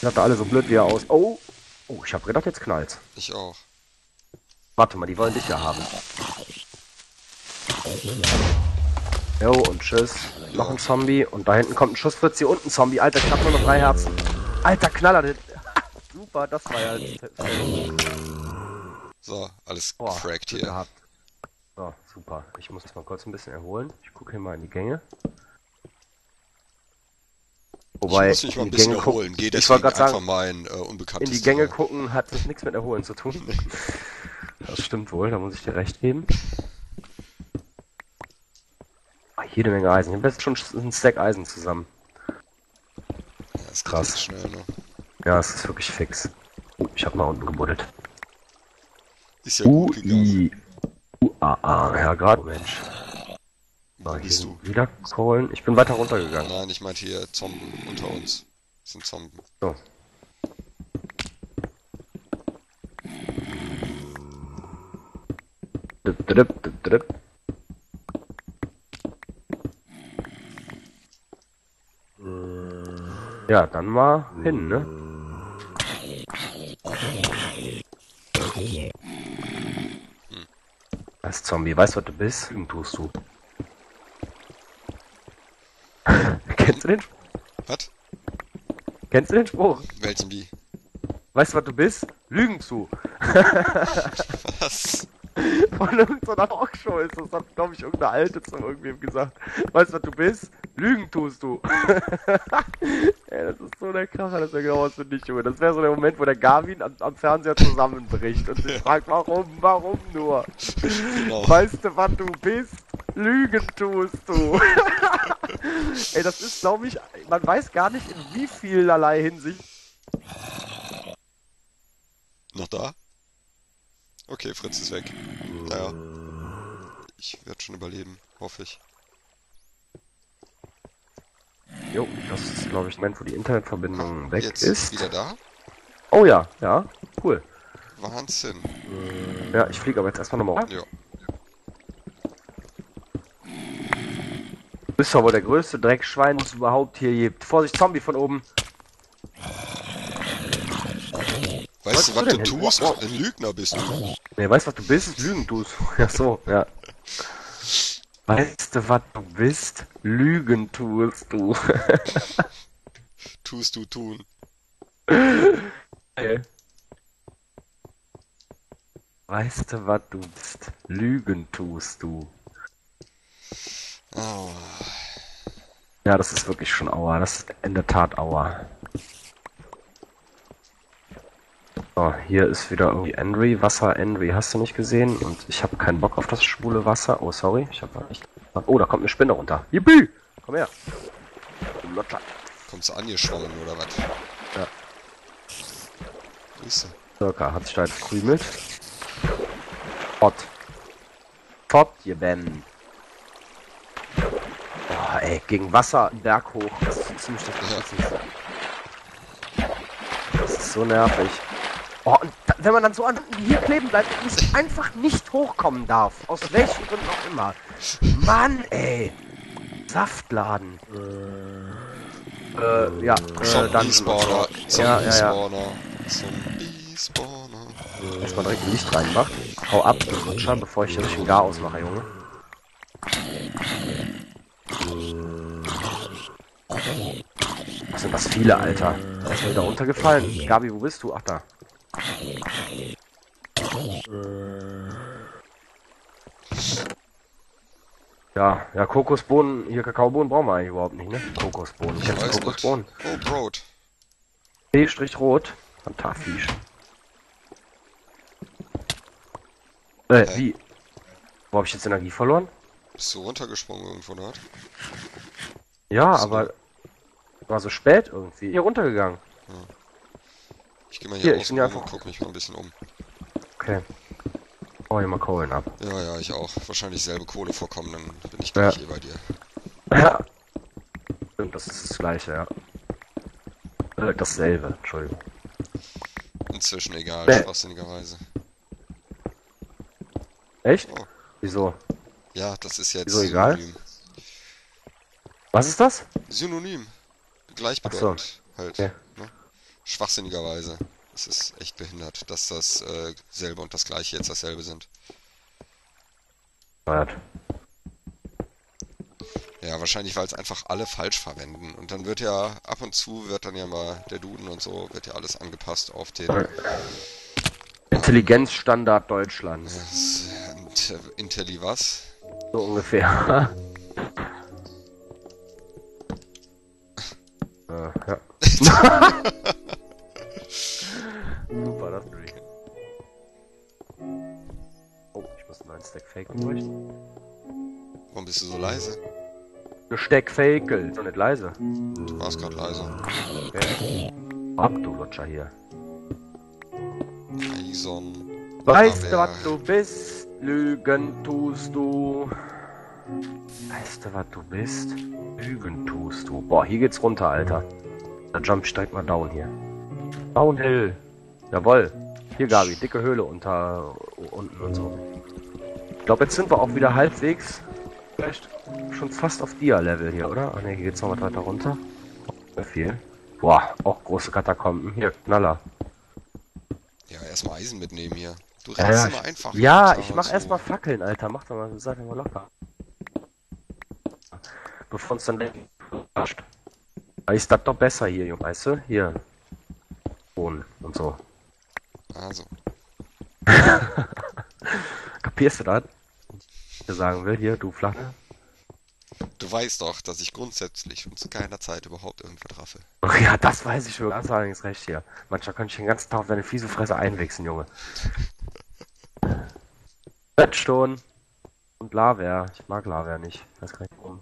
Ich dachte alle so blöd wie er aus. Oh! Oh, ich hab gedacht, jetzt knallt's. Ich auch. Warte mal, die wollen dich ja haben. Jo, und tschüss. Noch Ja. ein Zombie. Und da hinten kommt ein Schussfritzi und ein Zombie. Alter, ich hab nur noch 3 Herzen. Alter, Knaller. Super, das war ja... So, alles Boah, cracked Glück hier. gehabt. So, super. Ich muss mich mal kurz ein bisschen erholen. Ich gucke hier mal in die Gänge. Ich Wobei, muss mich mal in ein die bisschen Gänge gucken... erholen. Gehe Ich wollte deswegen gerade einfach sagen, mal in in die unbekanntes Gänge Terrain. gucken hat das nichts mit Erholen zu tun. Das stimmt wohl, da muss ich dir recht geben. Ah, jede Menge Eisen. Ich habe jetzt schon ein Stack Eisen zusammen. Ja, es geht jetzt Krass. schnell, ne? Ja, es ist wirklich fix. Oh, ich habe mal unten gebuddelt. Ist ja gut gegangen. U-I-U-A-A. Ja, gerade. Mensch. So, Wo hier bist du? sind wieder Kohlen. Ich bin weiter runtergegangen. Nein, ich meinte hier Zomben unter uns. Das sind Zomben. So. Dip, dip, dip, dip. Ja, dann mal hin, ne? Als Zombie, weißt du, was du bist? Lügen tust du. Kennst du den Spruch? Was? Kennst du den Spruch? Welchen wie? Weißt du, was du bist? Lügen zu. Was? Von irgendeiner Talkshow ist das, hat, glaube ich, irgendeine Alte zu irgendwem gesagt. Weißt du, was du bist? Lügen tust du. Ey, das ist so der Kracher, das wäre genau was für dich, Junge. Das wäre so der Moment, wo der Garmin am Fernseher zusammenbricht und sich fragt, warum nur? Genau. Weißt du, was du bist? Lügen tust du. Ey, das ist, glaube ich, man weiß gar nicht, in wie vielerlei Hinsicht. Noch da? Okay, Fritz ist weg. Naja, ich werde schon überleben, hoffe ich. Jo, das ist, glaube ich, der Moment, wo die Internetverbindung weg Jetzt wieder ist. da? Oh ja, ja, cool. Wahnsinn. Ja, ich fliege aber jetzt erstmal nochmal. Ja. Du bist doch wohl der größte Dreckschwein, was es überhaupt hier gibt. Vorsicht, Zombie von oben. Weißt du, Was was denn du hin? tust? Wow. Ein Lügner bist du. Nee, weißt du, was du bist? Lügen tust. Ja, so, ja. Weißt du, was du bist? Lügen tust du. Tust du tun. Okay. Weißt du, was du bist? Lügen tust du. Oh. Ja, das ist wirklich schon Aua. Das ist in der Tat Aua. So, hier ist wieder irgendwie Henry. Wasser, Henry, hast du nicht gesehen? Und ich habe keinen Bock auf das schwule Wasser. Oh, sorry. Ich habe nicht. Oh, da kommt eine Spinne runter. Yippie! Komm her. Du Lotter. Kommst du angeschwommen oder was? Ja. Grüße. Circa, hat sich da jetzt krümelt. Fort. Fort, ihr Ben. Boah, ey, gegen Wasser, Berg hoch. Das ist ziemlich das Wichtigste. Das ist so nervig. Oh, und wenn man dann so an hier kleben bleibt und es einfach nicht hochkommen darf. Aus welchen Gründen auch immer. Mann, ey. Saftladen. Ja, Zombie-Spawner. Ja. Zombie-Spawner. Zombie-Spawner. Erstmal direkt Licht reinmacht. Hau ab, du Rutscher, bevor ich hier richtig ein Gar ausmache, Junge. Was sind das viele, Alter? Er ist mal wieder runtergefallen. Gabi, wo bist du? Ach, da. Ja, Kokosbohnen, hier Kakaobohnen brauchen wir eigentlich überhaupt nicht, ne? Kokosbohnen. Ich Kennst du weiß nicht. Kokosbohnen? Oh, Brot. B-Rot. Fantastisch. Hä? Wie? Wo habe ich jetzt Energie verloren? Bist du runtergesprungen irgendwo dort? Ja, So. aber war so spät irgendwie. Hier runtergegangen. Ich gehe mal Hier, hier ich außen bin ja rum und einfach- guck mich mal ein bisschen um. Okay. Oh, hier mal Kohlen ab. Ja, ich auch. Wahrscheinlich selbe Kohle vorkommen, dann bin ich Ja. gleich bei dir. Ja. Stimmt, das ist das gleiche, ja. Dasselbe, Entschuldigung. Inzwischen egal, Nee. schwachsinnigerweise. Echt? Oh. Wieso? Ja, das ist jetzt Wieso egal? Synonym. Was ist das? Synonym. Gleichbedeutend halt. Okay. Ne? Schwachsinnigerweise. Es ist echt behindert, dass das selbe und das gleiche jetzt dasselbe sind. Warte. Ja, wahrscheinlich, weil es einfach alle falsch verwenden. Und dann wird ja, ab und zu wird dann ja mal der Duden und so, wird ja alles angepasst auf den Intelligenzstandard Deutschlands. Intelli was? So ungefähr. Ja. Super, das will ich. Oh, ich muss einen neuen Stack Fakel bräuchten. Warum bist du so leise? Ein Stack Fakel. So nicht leise. Du warst gerade leise. Okay. Ab, du Lutscher hier. Eison. Weißt du, Aber- was du bist? Lügen tust du. Weißt du, was du bist? Lügen tust du. Boah, hier geht's runter, Alter. Da jump ich direkt mal down hier. Downhill. Jawoll. Hier, Gabi, dicke Höhle unten und so. Ich glaube, jetzt sind wir auch wieder halbwegs. Vielleicht schon fast auf Dia-Level hier, oder? Ah ne, hier geht's noch was weiter runter. Sehr viel. Boah, auch große Katakomben. Hier, Knaller. Ja, erstmal Eisen mitnehmen hier. Du Ja, rennst ja, immer einfach. ja, runter ich und mach so. erstmal Fackeln, Alter. Mach doch mal, sag mal locker. Bevor uns dann überrascht. Aber ist das doch besser hier, Junge, weißt du? Hier. Bohnen und so. Also. Kapierst du das? Was ich sagen will, hier, du Flache. Du weißt doch, dass ich grundsätzlich und zu keiner Zeit überhaupt irgendwas raffe. Ach ja, das weiß ich schon. Hast du allerdings recht hier. Manchmal könnte ich den ganzen Tag auf deine fiese Fresse einwichsen, Junge. Redstone und Lava. Ich mag Lava nicht. Weiß gar nicht warum.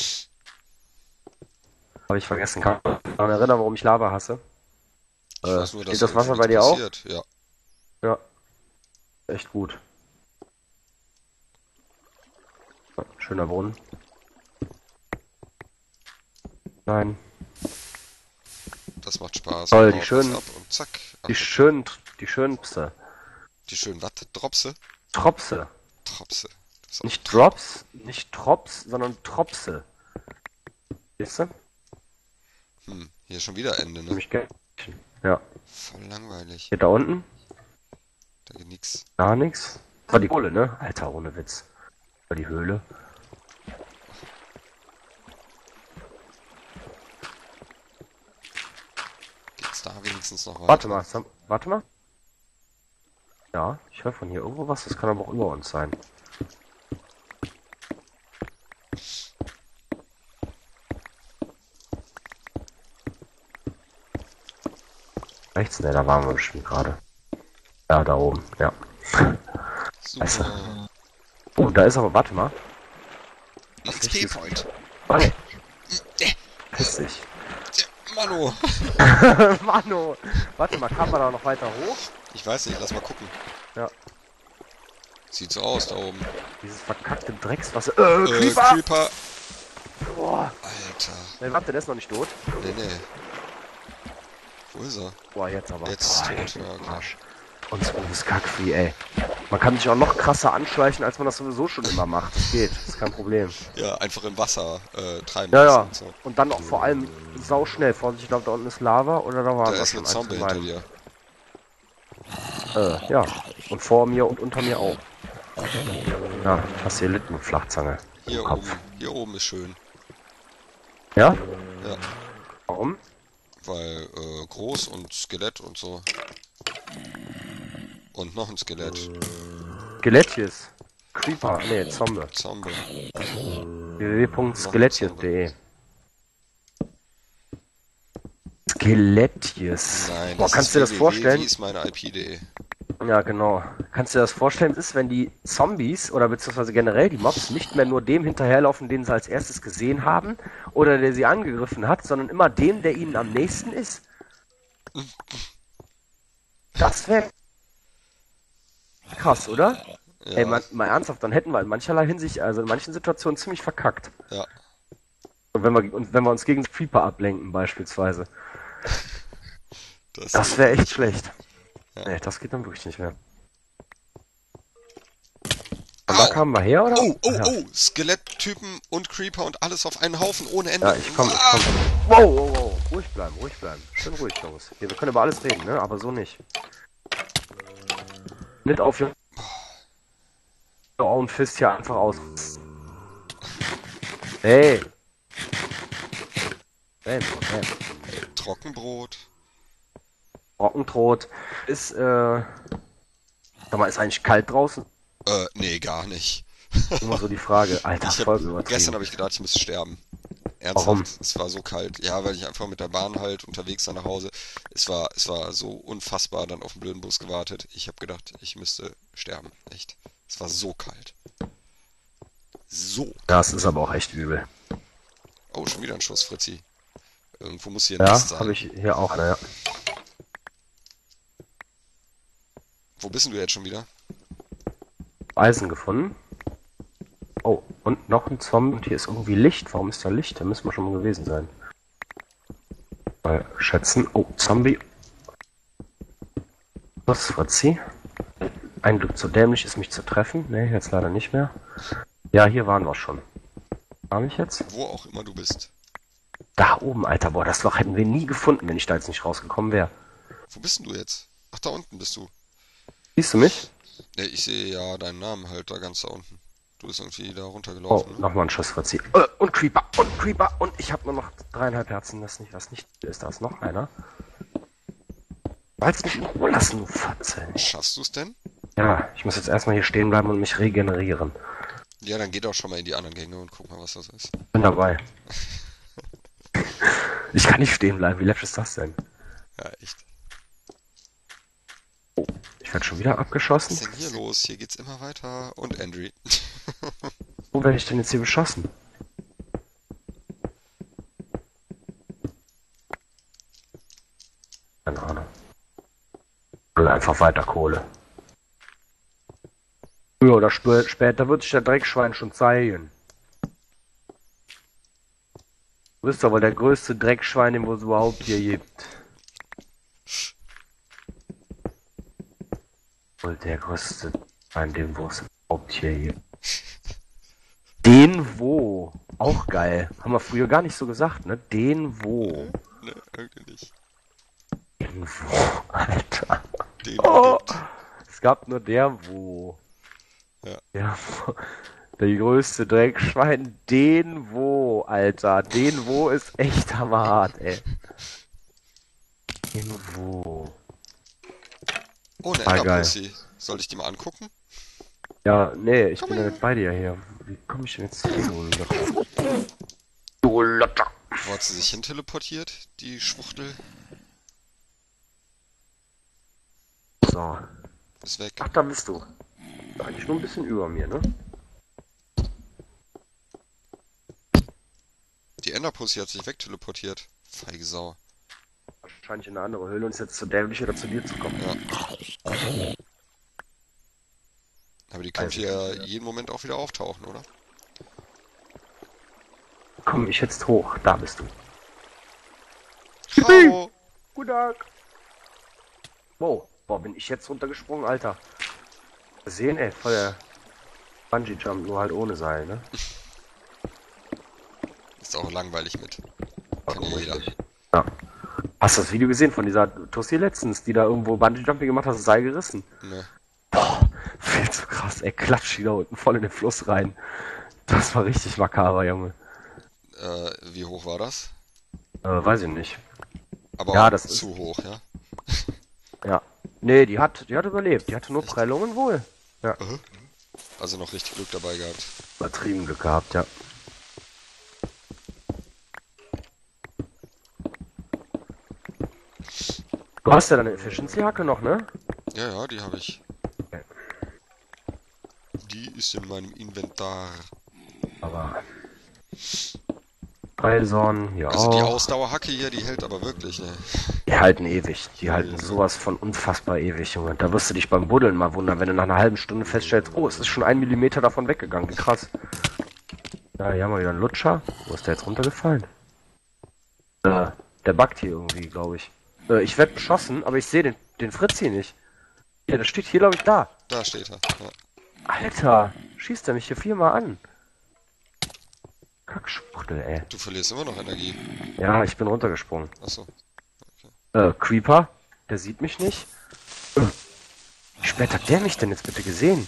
Habe ich vergessen. Kann ich mich daran erinnern, warum ich Lava hasse? Ich weiß nur, dass steht das Wasser irgendwie bei dir nichts auch? passiert. Ja. Ja. Echt gut. Schöner Brunnen. Nein. Das macht Spaß. Toll, Man die haut schönen- was ab und zack. Die schönen Pse. Die schönen was? Dropse? Tropse. Tropse. Das ist auch Nicht Drops, nicht Trops, sondern Tropse. Siehst du? Hier schon wieder Ende, ne? Nämlich Geld. Ja. Voll langweilig. Hier da unten? Da geht nix. Gar nichts. Das war die Kohle, ne? Alter, ohne Witz. Das war die Höhle. Geht's da wenigstens noch weiter? Warte mal, warte mal. Ja, ich höre von hier irgendwo was, das kann aber auch über uns sein. Rechts? Ne, da waren wir bestimmt gerade. Ja, da oben, ja. Super. Oh, da ist aber, warte mal. Ein XP-Point. Warte. Piss dich. Mano. Mano! Warte mal, kann man da noch weiter hoch? Ich weiß nicht, lass mal gucken. Ja. Sieht so aus da oben. Dieses verkackte Dreckswasser. Creeper! Creeper. Boah. Alter. Ne, warte, der ist noch nicht tot. Nee. Wo ist er? Boah, jetzt aber. Jetzt ist Boah, tot, ja, klar. Arsch. Und so ist Kackvieh, ey. Man kann sich auch noch krasser anschleichen, als man das sowieso schon immer macht. Das geht, das ist kein Problem. Ja, einfach im Wasser treiben Ja, lassen ja. und so. Und dann auch vor allem sauschnell. Vorsicht, ich glaube, da unten ist Lava oder da waren Da wir ist schon eine eins Zombie von hinter beiden. dir. Ja. Und vor mir und unter mir auch. Ja, hast hier Litten mit Flachzange. Hier im Kopf. oben. Hier oben ist schön. Ja? Ja. Warum? Weil groß und Skelett und so. Und noch ein Skelett. Skelettjes. Creeper. Nee, Zombie. Zombie. www.skelettjes.de Skelettjes. Nein, Boah, das kannst ist du dir das www, vorstellen? Wie ist meine IP.de? Ja, genau. Kannst du dir das vorstellen, ist, wenn die Zombies oder beziehungsweise generell die Mobs nicht mehr nur dem hinterherlaufen, den sie als erstes gesehen haben oder der sie angegriffen hat, sondern immer dem, der ihnen am nächsten ist? Das wäre krass, oder? Ja, Ey, mal ernsthaft, dann hätten wir in mancherlei Hinsicht, also in manchen Situationen ziemlich verkackt. ja. Und wenn wir uns gegen Creeper ablenken beispielsweise. Das wäre echt schlecht. Ja. Nee, das geht dann wirklich nicht mehr. Und da Au. kamen wir her, oder? Oh, Skeletttypen und Creeper und alles auf einen Haufen ohne Ende. Ja, ich komm. Ah, Wow. ruhig bleiben, ruhig bleiben. Schön ruhig, Jungs. Hier, wir können über alles reden, ne? Aber so nicht. Nicht auf Your Own Fist hier einfach aus. Hey! Hey. Trockenbrot. Trockenbrot. Sag mal, ist eigentlich kalt draußen? Nee, gar nicht. Immer so die Frage. Alter, voll übertrieben. Gestern habe ich gedacht, ich müsste sterben. Ernsthaft, Warum? es war so kalt. Ja, weil ich einfach mit der Bahn halt unterwegs war nach Hause. Es war so unfassbar, dann auf den blöden Bus gewartet. Ich habe gedacht, ich müsste sterben. Echt. Es war so kalt. So. Das ist aber auch echt übel. Oh, schon wieder ein Schuss, Fritzi. Irgendwo muss hier ein Ja, Nest sein. habe ich hier auch, naja. Wo bist denn du jetzt schon wieder? Eisen gefunden. Oh, und noch ein Zombie. Und hier ist irgendwie Licht. Warum ist da Licht? Da müssen wir schon mal gewesen sein. Mal schätzen. Oh, Zombie. Was, Fritzi? Ein Glück zu dämlich ist, mich zu treffen. Ne, jetzt leider nicht mehr. Ja, hier waren wir schon. War ich jetzt? Wo auch immer du bist. Da oben, Alter. Boah, das Loch hätten wir nie gefunden, wenn ich da jetzt nicht rausgekommen wäre. Wo bist denn du jetzt? Ach, da unten bist du. Siehst du mich? Ne, ich sehe ja deinen Namen halt da ganz da unten. Du bist irgendwie da Oh, runtergelaufen, ne? nochmal ein Schuss, Fritzi. Und Creeper. Und Creeper. Und ich habe nur noch 3,5 Herzen. Das nicht, was nicht ist. Da ist noch einer. Wollt's mich in Ruhe lassen, du Fatze. Schaffst du es denn? Ja, ich muss jetzt erstmal hier stehen bleiben und mich regenerieren. Ja, dann geh doch schon mal in die anderen Gänge und guck mal, was das ist. Bin dabei. Ich kann nicht stehen bleiben. Wie läppisch ist das denn? Ja, echt. Ich werde schon wieder Was abgeschossen. ist denn hier los? Hier geht's immer weiter. Und Andrew. Wo werde ich denn jetzt hier beschossen? Keine Ahnung. Oder einfach weiter Kohle. Früher oder später wird sich der Dreckschwein schon zeigen. Du bist aber der größte Dreckschwein, den es überhaupt hier gibt. Und der größte Schwein, den es überhaupt hier gibt. Den wo? Auch geil. Haben wir früher gar nicht so gesagt, ne? Den wo? Ne, irgendwie nicht. Den wo, Alter. Den Oh, gibt. es gab nur der wo. Ja. Der wo. Der größte Dreckschwein, den wo, Alter. Den wo ist echt hammerhart, ey. Den wo. Oh, eine Ah, Enderpussy. Soll ich die mal angucken? Ja, nee, ich Komm bin ja her. nicht bei dir hier. Wie komme ich denn jetzt hier, du Lotter? Du Lotter. Wo hat sie sich hin teleportiert, die Schwuchtel? So. Ist weg. Ach, da bist du. Eigentlich nur ein bisschen über mir, ne? Die Enderpussy hat sich wegteleportiert. Feige Sau. Wahrscheinlich in eine andere Höhle und ist jetzt zu dämlich, oder zu dir zu kommen. Ja. Aber die könnte Weiß ja ich nicht, jeden Moment auch wieder auftauchen, oder? Komm ich jetzt hoch, da bist du. Ciao. Guten Tag. Wow, boah, bin ich jetzt runtergesprungen, Alter. Gesehen, ey, voll der Bungee Jump, nur halt ohne Seil, ne? Ist auch langweilig mit. Kann Vollkommen ja jeder. richtig. Ja. Hast du das Video gesehen von dieser Tussi letztens, die da irgendwo Bungee Jumping gemacht hat, das Seil gerissen? Ne. Boah, viel zu krass, ey, klatscht die da unten voll in den Fluss rein. Das war richtig makaber, Junge. Wie hoch war das? Weiß ich nicht. Aber Ja, das ist- zu hoch, ja? Ja. Nee, die hat überlebt. Die hatte nur Prellungen wohl. Ja. Also noch richtig Glück dabei gehabt. Übertrieben Glück gehabt, ja. Du hast ja deine Efficiency-Hacke noch, ne? Ja, ja, die habe ich. Die ist in meinem Inventar. Aber. Eison, hier Also die auch. Ausdauerhacke hier, die hält aber wirklich, ne? Die halten ewig. Die halten sowas von unfassbar ewig, Junge. Da wirst du dich beim Buddeln mal wundern, wenn du nach einer halben Stunde feststellst, oh, es ist schon 1 Millimeter davon weggegangen. Wie krass. Ja, hier haben wir wieder einen Lutscher. Wo ist der jetzt runtergefallen? Der buggt hier irgendwie, glaube ich. Ich werde beschossen, aber ich sehe den Fritzi nicht. Ja, der steht hier, glaube ich, da. Da steht er. Ja. Alter, schießt er mich hier 4-mal an. Kackschwuchtel, ey. Du verlierst immer noch Energie. Ja, ich bin runtergesprungen. Achso. Creeper, der sieht mich nicht. Wie spät hat der mich denn jetzt bitte gesehen?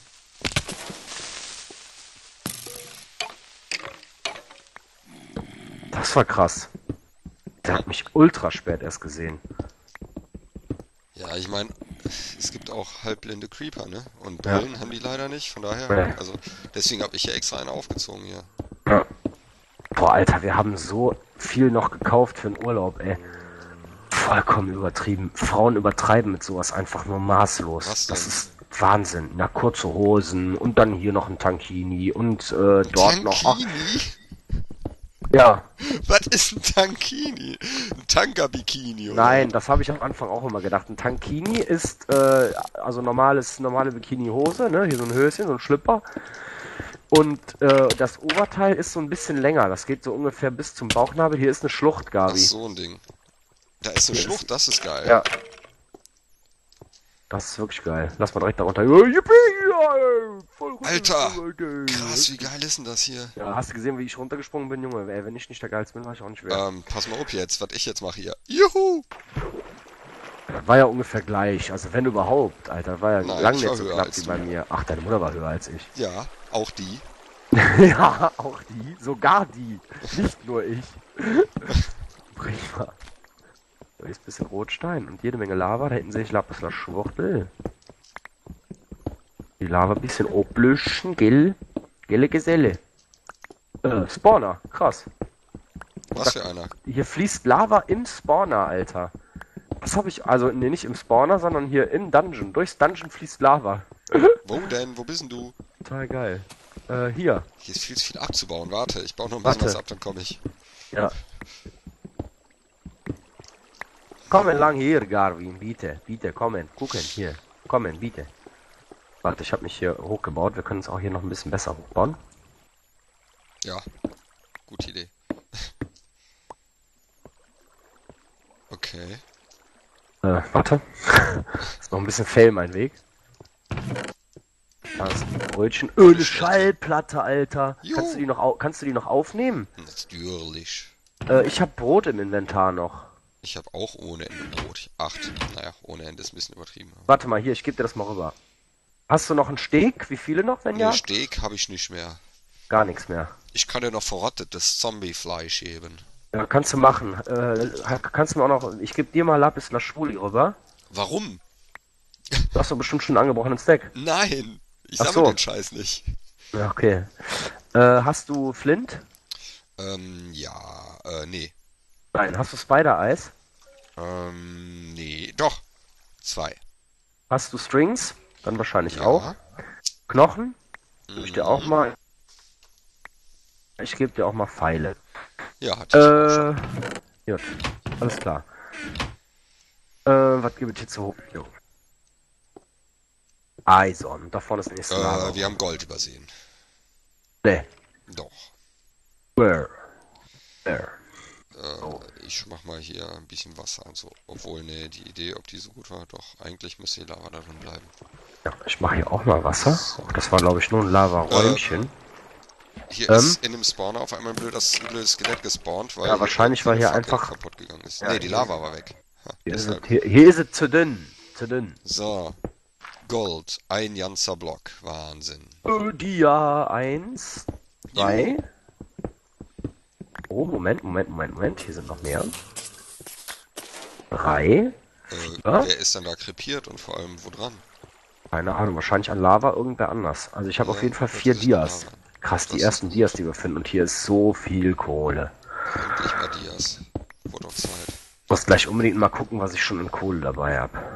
Das war krass. Der hat mich ultra spät erst gesehen. Ja, ich meine, es gibt auch halbblinde Creeper, ne? Und Ja. Brillen haben die leider nicht, von daher, Nee. also deswegen habe ich ja extra eine aufgezogen hier. Ja. Boah, Alter, wir haben so viel noch gekauft für den Urlaub, ey. Vollkommen übertrieben. Frauen übertreiben mit sowas einfach nur maßlos. Was denn? Das ist Wahnsinn. Na, kurze Hosen und dann hier noch ein Tankini und dort noch. Ach, Tankini? ja, Was ist ein Tankini? Ein Tanker-Bikini, oder? nein, das habe ich am Anfang auch immer gedacht. Ein Tankini ist also normale Bikini-Hose, ne? Hier so ein Höschen, so ein Schlipper. Und das Oberteil ist so ein bisschen länger. Das geht so ungefähr bis zum Bauchnabel. Hier ist eine Schlucht, Ach, Gabi. so ein Ding. Da ist eine Hier Schlucht, das ist geil. Ja. Das ist wirklich geil. Lass mal direkt da runter. Yippie, ja, voll runter, Alter, Leute. Krass, wie geil ist denn das hier? Ja, hast du gesehen, wie ich runtergesprungen bin, Junge? Ey, wenn ich nicht der Geilste bin, war ich auch nicht wert. Pass mal auf jetzt, was ich jetzt mache hier. Juhu! Das war ja ungefähr gleich. Also wenn überhaupt, Alter. War ja Nein, lang ich nicht war so höher knapp als wie du. bei mir. Ach, deine Mutter war höher als ich. Ja, auch die. Ja, auch die. Sogar die. Nicht nur ich. Prima. Da ist ein bisschen Rotstein und jede Menge Lava. Da hinten sehe ich Lapisla Schwuchtel. Die Lava ein bisschen ablöschen, gell? Gelle Geselle. Spawner. Krass. Was für einer? Hier fließt Lava im Spawner, Alter. Das habe ich, also, nee, nicht im Spawner, sondern hier im Dungeon. Durchs Dungeon fließt Lava. Wo denn? Wo bist denn du? Total geil. Hier. Hier ist viel zu viel abzubauen. Warte, ich baue noch ein Warte. bisschen was ab, dann komme ich. Ja. Kommen lang hier, Garvin, bitte. Bitte, kommen. Gucken, hier. Kommen, bitte. Warte, ich habe mich hier hochgebaut. Wir können es auch hier noch ein bisschen besser hochbauen. Ja, gute Idee. Okay. Warte. Ist noch ein bisschen Fail mein Weg. Da ist ein Brötchen. Eine Schallplatte, Alter. Jo. Kannst du die noch aufnehmen? Natürlich. Ich habe Brot im Inventar noch. Ich habe auch ohne Ende Brot. 8. Naja, ohne Ende ist ein bisschen übertrieben. Warte mal, hier, ich gebe dir das mal rüber. Hast du noch einen Steg? Wie viele noch, wenn Nee, ja? Steak habe ich nicht mehr. Gar nichts mehr. Ich kann dir noch verrottetes Zombiefleisch geben. Ja, kannst du machen. Kannst du mir auch noch. Ich gebe dir mal Lapis Lazuli rüber. Warum? Du hast doch bestimmt schon einen angebrochenen Stack. Nein! Ich Ach sammle so. den Scheiß nicht. Ja, okay. Hast du Flint? Ja, nee. Nein. Hast du Spider-Eyes? Nee, doch. 2. Hast du Strings? Dann wahrscheinlich Ja. auch. Knochen? Gebe ich dir auch mal. Ich gebe dir auch mal Pfeile. Ja, hatte ich auch schon. Gut. Alles klar. Was gebe ich dir zu? Jo. Eison. Da vorne ist das nächste Lager. Wir haben Gold übersehen. Nee. Doch. Where? Ich mach mal hier ein bisschen Wasser und so. Obwohl, nee, die Idee, ob die so gut war, doch, eigentlich müsste die Lava da drin bleiben. Ja, ich mache hier auch mal Wasser. Das war, glaube ich, nur ein Lava-Räumchen. Hier ist in dem Spawner auf einmal ein blödes Skelett gespawnt, weil Ja, wahrscheinlich war die hier Fackel einfach- kaputt gegangen ist. Ja, Nee, die hier- Lava war weg. Ha, Hier ist, es, deshalb. hier ist es zu dünn. Zu dünn. So. Gold. Ein ganzer Block. Wahnsinn. Dia 1, 2. Oh, Moment. Hier sind noch mehr. 3. Ja? Wer ist denn da krepiert und vor allem wo dran? Keine Ahnung, wahrscheinlich an Lava irgendwer anders. Also ich habe Ja, auf jeden Fall das 4 ist Dias. Lava. Krass, die Das ersten ist Dias, die wir finden. Und hier ist so viel Kohle. Endlich mal Dias. Wurde auch Zeit. Muss gleich unbedingt mal gucken, was ich schon in Kohle dabei habe.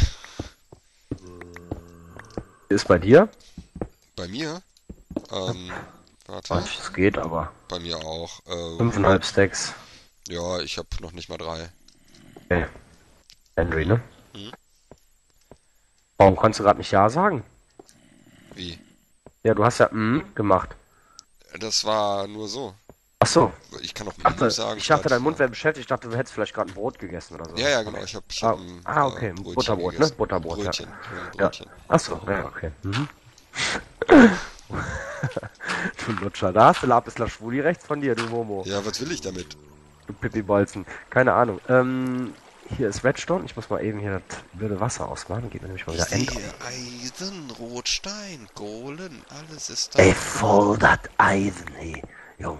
Ist bei dir? Bei mir? Warte. Es geht, aber Bei mir auch. 5,5 Stacks. Ja, ich habe noch nicht mal 3. Okay. Henry, ne? Hm? Warum kannst du gerade nicht Ja sagen? Wie? Ja, du hast ja gemacht. Das war nur so. Ach so. Ich kann auch sagen. Ich dachte, statt- dein Mund wäre beschäftigt. Ich dachte, du hättest vielleicht gerade ein Brot gegessen oder so. Ja, ja, genau. Ich hab okay. ein Brötchen Butterbrot, gegessen. ne? Butterbrot, Brötchen. ja. Ein Ja. Brötchen. Ach so, ja, okay. Du Lutscher, da hast du Lapislashvuli rechts von dir, du Momo. Ja, was will ich damit? Du Pipi-Bolzen. Keine Ahnung. Hier ist Redstone. Ich muss mal eben hier das wilde Wasser ausmachen. Geht mir nämlich mal Ich wieder End. sehe Eisen, Rotstein, Kohlen, alles ist Ey, da. voll das Eisen, ey. Jung.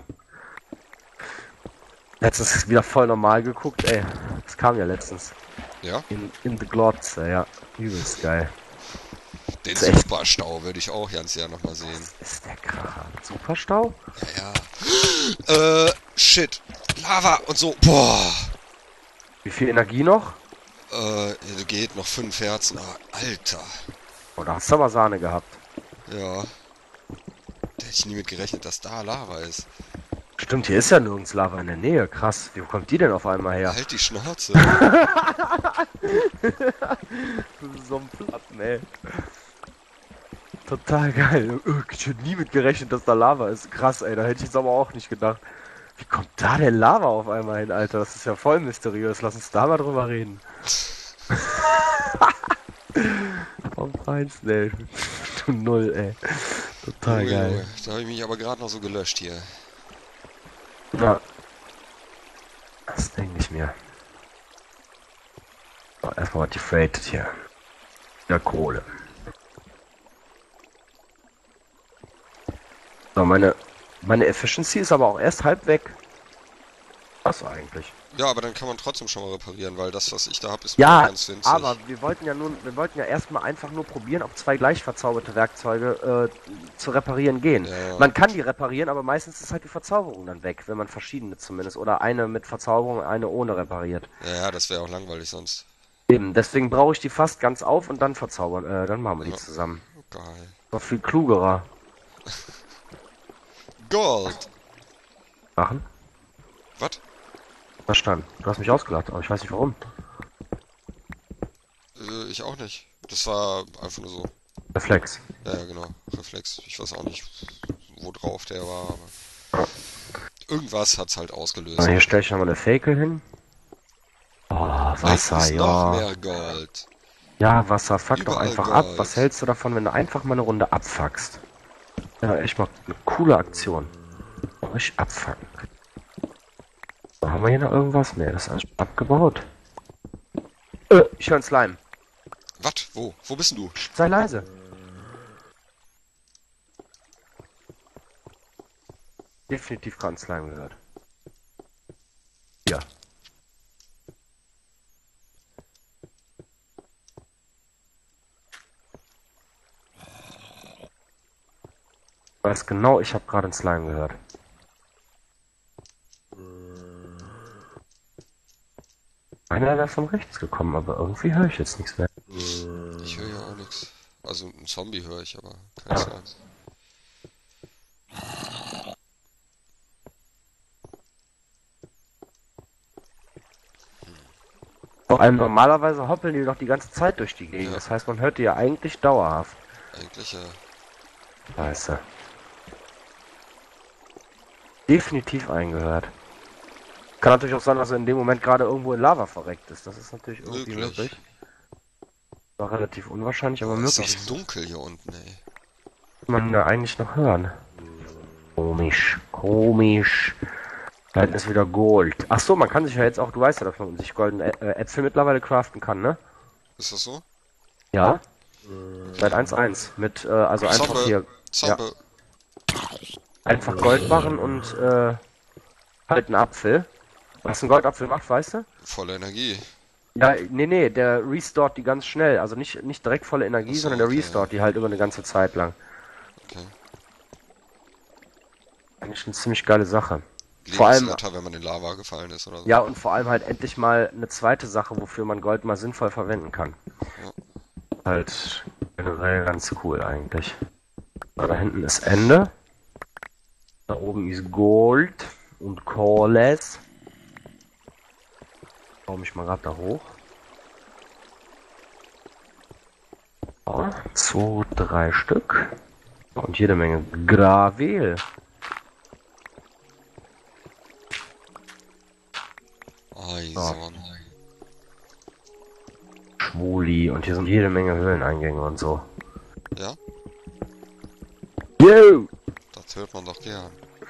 Letztens wieder voll normal geguckt, ey. Das kam ja letztens. Ja, In the Glotze, ja. Übelst geil. den Das ist echt. Superstau würde ich auch ganz gerne nochmal sehen. Ist der Kracher. Superstau? Ja, ja. Shit. Lava und so. Boah. Wie viel Energie noch? Geht noch 5 Herzen. Ah, Alter. Oh, da hast du aber Sahne gehabt. Ja. Da hätte ich nie mit gerechnet, dass da Lava ist. Stimmt, hier ist ja nirgends Lava in der Nähe. Krass. Wie kommt die denn auf einmal her? Halt die Schnauze. So ein Platten, ey. Total geil. Ich hätte nie mit gerechnet, dass da Lava ist. Krass, ey. Da hätte ich jetzt aber auch nicht gedacht. Wie kommt da denn Lava auf einmal hin, Alter? Das ist ja voll mysteriös. Lass uns da mal drüber reden. Vom Feinsten, ey. Du Null, ey. Total Junge, geil. Junge. Da habe ich mich aber gerade noch so gelöscht hier. Ja. Das denke ich mir. So, erstmal was gefratet hier. Ja, Kohle. So, meine Efficiency ist aber auch erst halb weg. Was eigentlich? Ja, aber dann kann man trotzdem schon mal reparieren, weil das, was ich da habe, ist Ja, ganz winzig. aber wir wollten ja erstmal einfach nur probieren, ob zwei gleich verzauberte Werkzeuge zu reparieren gehen. Ja. Man kann die reparieren, aber meistens ist halt die Verzauberung dann weg, wenn man verschiedene zumindest oder eine mit Verzauberung, eine ohne repariert. Ja, das wäre auch langweilig sonst. Eben, deswegen brauche ich die fast ganz auf und dann verzaubern. Dann machen wir die Ja. zusammen. Geil. Noch viel klugerer Gold! machen. Was? Verstanden. Du hast mich ausgelacht, aber ich weiß nicht warum. Ich auch nicht. Das war einfach nur so. Reflex. Ja, ja, genau. Reflex. Ich weiß auch nicht, wo drauf der war, aber irgendwas hat's halt ausgelöst. Hier stelle ich nochmal eine Fakel hin. Oh, Wasser, ist noch ja. mehr Gold. Ja, Wasser, fuck doch Überall einfach ab. Gold. Was hältst du davon, wenn du einfach mal eine Runde abfuckst? Ja, echt mal eine coole Aktion. Richtig abfucken. So, haben wir hier noch irgendwas? Ne, das ist alles abgebaut. Ich höre einen Slime. Was? Wo? Wo bist denn du? Sei leise. Definitiv gerade einen Slime gehört. Ja. Ich weiß genau, ich habe gerade einen Slime gehört. Einer wäre von rechts gekommen, aber irgendwie höre ich jetzt nichts mehr. Ich höre ja auch nichts. Also einen Zombie höre ich, aber kein Slime. Vor allem normalerweise hoppeln die doch die ganze Zeit durch die Gegend. Ja. Das heißt, man hört die ja eigentlich dauerhaft. Eigentlich ja. Scheiße. Definitiv eingehört. Kann natürlich auch sein, dass er in dem Moment gerade irgendwo in Lava verreckt ist. Das ist natürlich irgendwie möglich. War relativ unwahrscheinlich, aber Ist möglich. das dunkel hier unten, ey. Kann man ja eigentlich noch hören. Komisch, komisch. Da hinten ist wieder Gold. Ach so, man kann sich ja jetzt auch, du weißt ja, dass man sich goldene Äpfel mittlerweile craften kann, ne? Ist das so? Ja. Seit 1.1 mit, also einfach Zombe. hier, Zombe. einfach Gold machen und halt einen Apfel. Was ein Goldapfel macht, weißt du? Volle Energie. Ja, nee, der restort die ganz schnell. Also nicht direkt volle Energie, Ach so, sondern der okay. restort die halt über eine ganze Zeit lang. Okay. Eigentlich eine ziemlich geile Sache. Vor allem, Lebensretter, wenn man in Lava gefallen ist oder so. ja, und vor allem halt endlich mal eine zweite Sache, wofür man Gold mal sinnvoll verwenden kann. Ja. Halt generell ganz cool eigentlich. So, da hinten ist Ende. Da oben ist Gold und Kohles. Baue mich mal gerade da hoch. So, 2, 3 Stück. Und jede Menge Gravel. Eison. Schwuli. Und hier sind jede Menge Höhleneingänge und so. Ja? Yo! Das hört man doch gern.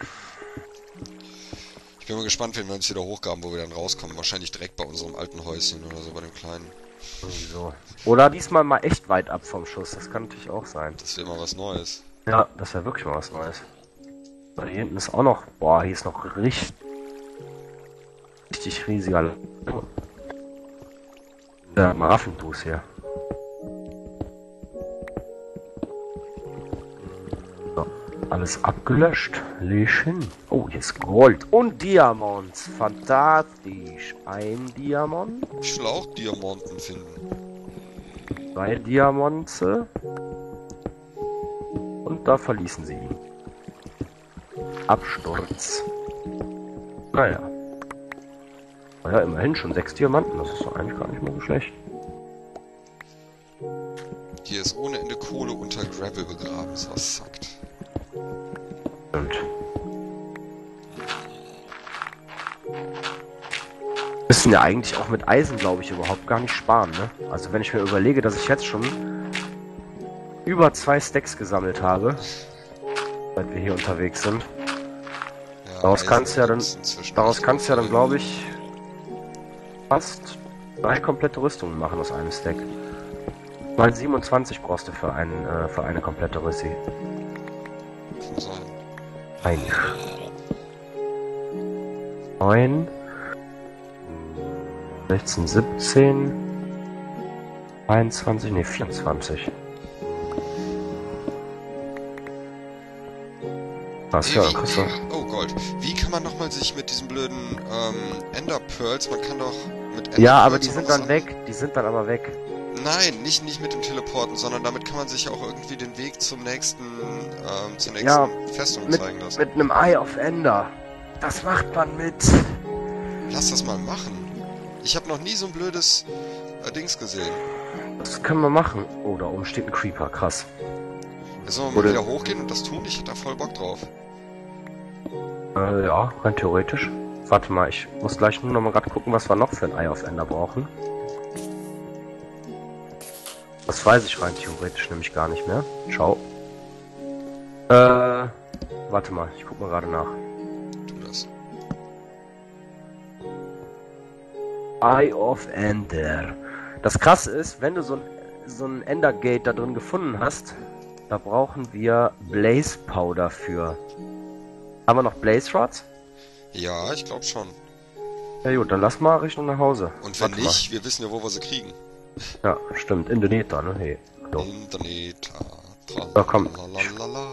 Ich bin mal gespannt, wenn wir uns wieder hochgraben, wo wir dann rauskommen. Wahrscheinlich direkt bei unserem alten Häuschen oder so, bei dem kleinen. Irgendwie so. Oder diesmal mal echt weit ab vom Schuss, das kann natürlich auch sein. Das wäre mal was Neues. Ja, das wäre wirklich mal was Neues. So, hier hinten ist auch noch, boah, hier ist noch richtig riesiger Maraffentus hier. So, alles abgelöscht. Leg hin. Oh, hier ist Gold und Diamonds. Fantastisch. Ein Diamant, Ich will auch Diamanten finden. 2 Diamonte. Und da verließen sie ihn. Absturz. Naja. Naja, immerhin schon 6 Diamanten. Das ist doch eigentlich gar nicht mal so schlecht. Hier ist ohne Ende Kohle unter Gravel begraben, ist was sagt. Und müssen ja eigentlich auch mit Eisen, glaube ich, überhaupt gar nicht sparen, ne? Also wenn ich mir überlege, dass ich jetzt schon über 2 Stacks gesammelt habe, seit wir hier unterwegs sind. Ja, Daraus kannst du ja dann, inzwischen glaube ich, fast 3 komplette Rüstungen machen aus einem Stack. Mal 27 brauchst du für eine komplette Rüssi. Kann sein. 9, 16, 17, 21, ne 24. Was ja, dann kriegst du. Oh Gold. Wie kann man nochmal sich mit diesen blöden Ender Pearls, man kann doch mit Ender Ja, aber Pearls die auch sind noch dann was weg. Die sind dann aber weg. Nein, nicht mit dem Teleporten, sondern damit kann man sich auch irgendwie den Weg zur nächsten Ja, Festung mit, zeigen lassen. mit einem Eye of Ender. Das macht man mit. Lass das mal machen. Ich habe noch nie so ein blödes Dings gesehen. Das können wir machen. Oh, da oben steht ein Creeper. Krass. Sollen wir mal wieder hochgehen und das tun? Ich hätte da voll Bock drauf. Ja, rein theoretisch. Warte mal, ich muss gleich nur noch mal gerade gucken, was wir noch für ein Eye of Ender brauchen. Das weiß ich rein theoretisch nämlich gar nicht mehr. Schau. Warte mal, ich guck mal gerade nach. Tu das. Eye of Ender. Das Krasse ist, wenn du so ein Endergate da drin gefunden hast, da brauchen wir Blaze Powder für. Haben wir noch Blaze Rods? Ja, ich glaube schon. Ja gut, dann lass mal Richtung nach Hause. Und wenn Warte nicht, wir wissen ja, wo wir sie kriegen. mal. Ja, stimmt. In der Neta, ne? Hey. So. Internet. Ja, komm. Tralalala.